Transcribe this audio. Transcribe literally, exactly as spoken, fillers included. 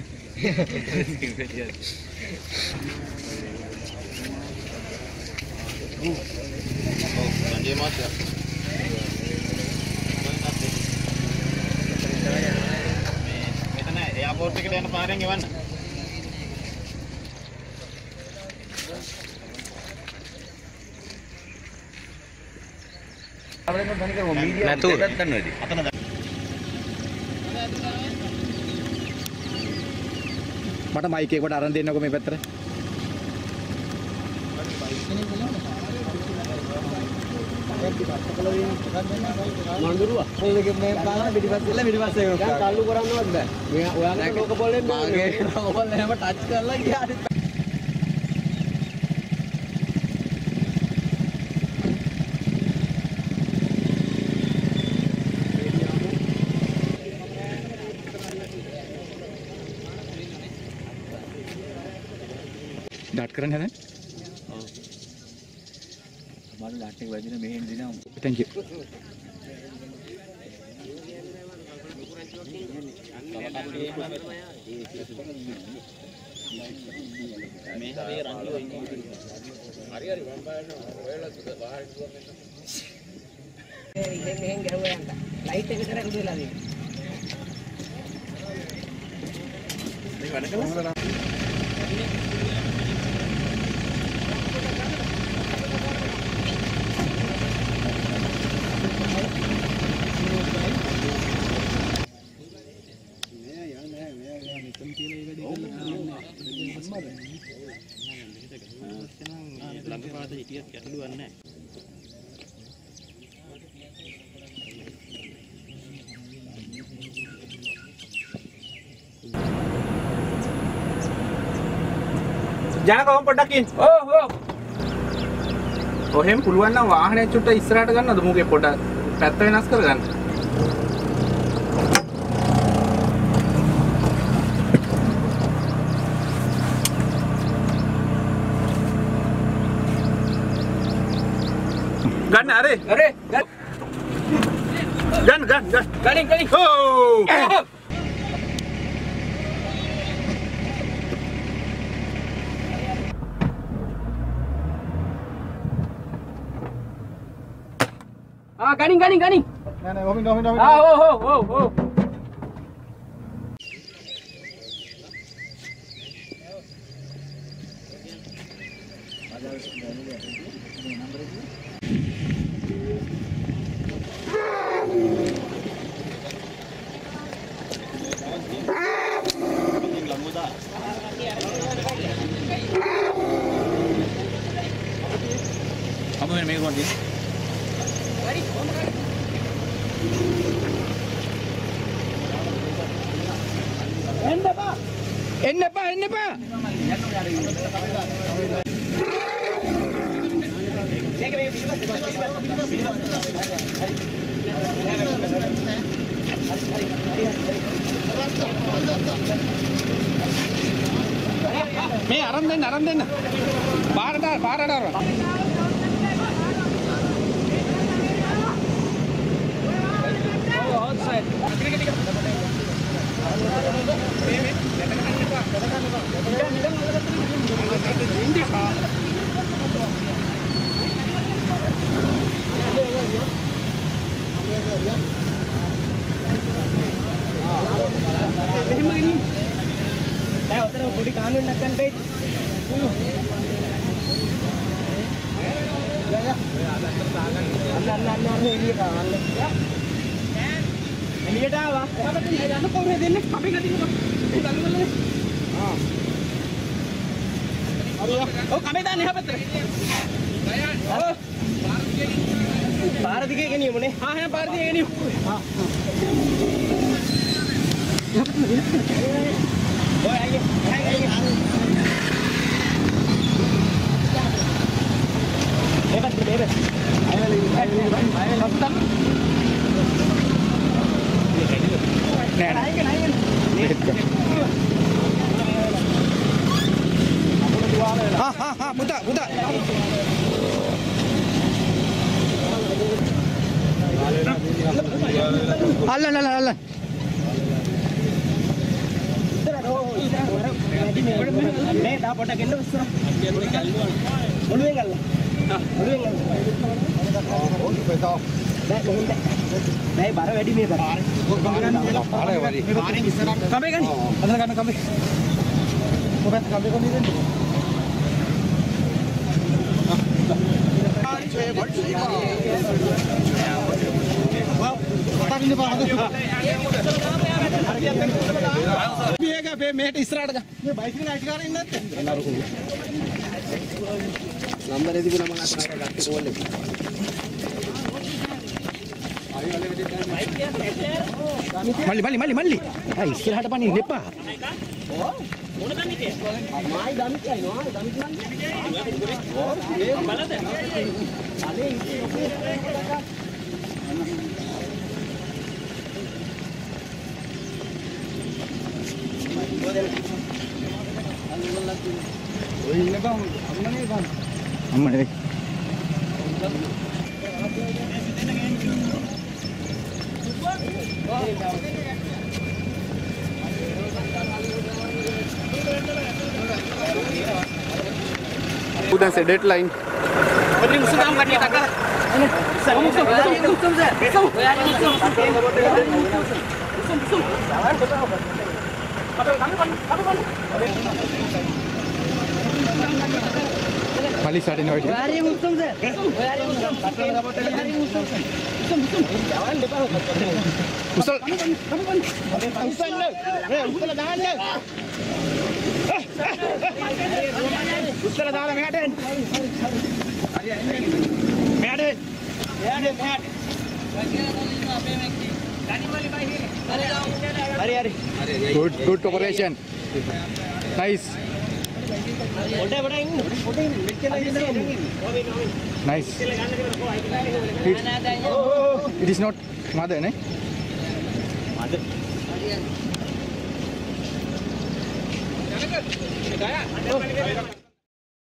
Lanjut mas ya. Metan airport එකට යන පාරෙන් එවන්න. නැතුව දන්නවද? අතන මට මයික් එකකට අරන් දෙන්නකො මේ පැත්තට. මඳුරුවා ඒක මේ බලන්න පිටිපස්සෙල්ල පිටිපස්සේ ඒක දැන් කල්ලු කරන්නවත් බෑ. මේ ඔයාලට ලෝක බෝලෙන් මාගේ ලෝක බෝල් එහෙම ටච් කරලා ගියාට ඩාට් කරන්න හදන්නේ. මම ඩාට් එක වදින මෙහෙන් දිනවා. Thank you. මේ හැබැයි රන්ලෝ ඉන්නේ. හරි හරි මම බලන්න ඔයාලා සුද වාහන දුව මෙන්න. ඒ ඉතින් මෙහෙන් ගහුවා යන්න. ලයිට් එක විතර උදේලා දෙන්න. මේ වැඩ කරලා ළඟපාත හිටියත් ගැටලුවක් නැහැ. ජනකවම් පොඩ්ඩක් ඉන්න. ඕ ඕ. ඔහෙම පුළුවන් නම් වාහනේ චුට්ට ඉස්සරහට ගන්නවද මුගේ පොඩ්ඩක් පැත්ත වෙනස් කරගන්න. ගන්න අරේ අරේ ගන්න ගන්න ගන්න ගන්න ගන්න ඕ ආ ගනින් ගනින් ගනින් නෑ නෑ ඔමින් ඔමින් ඔමින් ආ ඕ ඕ ඕ ඕ Kamu main main konti. එන්න බා එන්න එපා එන්න එපා. මේ අරන් දෙන්න අරන් දෙන්න. පාරට පාරට අරන්. දැන් උතර පොඩි කානුවක් නැත්නම් බෑ. අන්න අන්න අන්න එළියට ආවන්න. එළියට ආවා. අපිට යන්න කොහොමද දෙන්නේ? අපි ගතිනවා. ඒ දල්වලනේ. ආ. හරිය. ඔව් කමේ දාන්න එහා පැත්තට. ඔව්. පාර දිගේ ගෙනියමුනේ. ආ හැ පාර දිගේ ගෙනියමු. ආ. ඔය අයියේ. අයියේ. මේකට මේක. අයවලි අයවලි අයවලි හත්තම්. නෑ නෑ. හා හා හා පුතා පුතා. අල්ලන්න අල්ලන්න අල්ලන්න. මේ තා පොඩක් එන්න ඉස්සර. ඔළුවෙන් ගල්ල. ඔළුවෙන් ගල්ල. බෑ කොහෙන්ද? බෑ බර වැඩි මේ බර. පාරේ වරි. පාරෙන් ඉස්සරහට. කඹේ ගනි. අදලා ගන්න කඹේ. කොහෙන්ද කඹේ කොහෙන්ද දෙන්නේ? මේක මේට ඉස්සරහට ගා. මේ බයිසිකල් අයිතිකාරය ඉන්නේ නැත්තේ? නම්බරේ තිබුණා මම අතට ගත්තේ කෝල් එක. මල්ලි මල්ලි මල්ලි මල්ලි. ආ ඉස්සරහට පනින්න එපා. මායි දමිත් යනවා දමිත් නන්නේ බලද අනේ ඔය ඉන්න බං අම්මනේ බං. අම්මනේ. Udah saya deadline. Beri musuh kamu kan dia takkan. Musuh musuh musuh musuh saya. Musuh. Musuh musuh. Jangan betul. Kami kami kami kami. Mali saat ini wajib. Hari musuh saya. Hari musuh. Hari musuh. Musuh musuh. Jangan betul. Usul. Kami kami kami. Usul le. Eh, usul jangan le. උත්තර දාලා මෙහාට එන්න. මෙහාට එන්න. මෙහාට මෙහාට. හරි හරි. Good good operation. Nice. පොඩ පොඩ ඉන්න. පොඩ ඉන්න. මෙච්චර ඉන්න. Nice. It, it is not mother, ne? Mother. Gaya.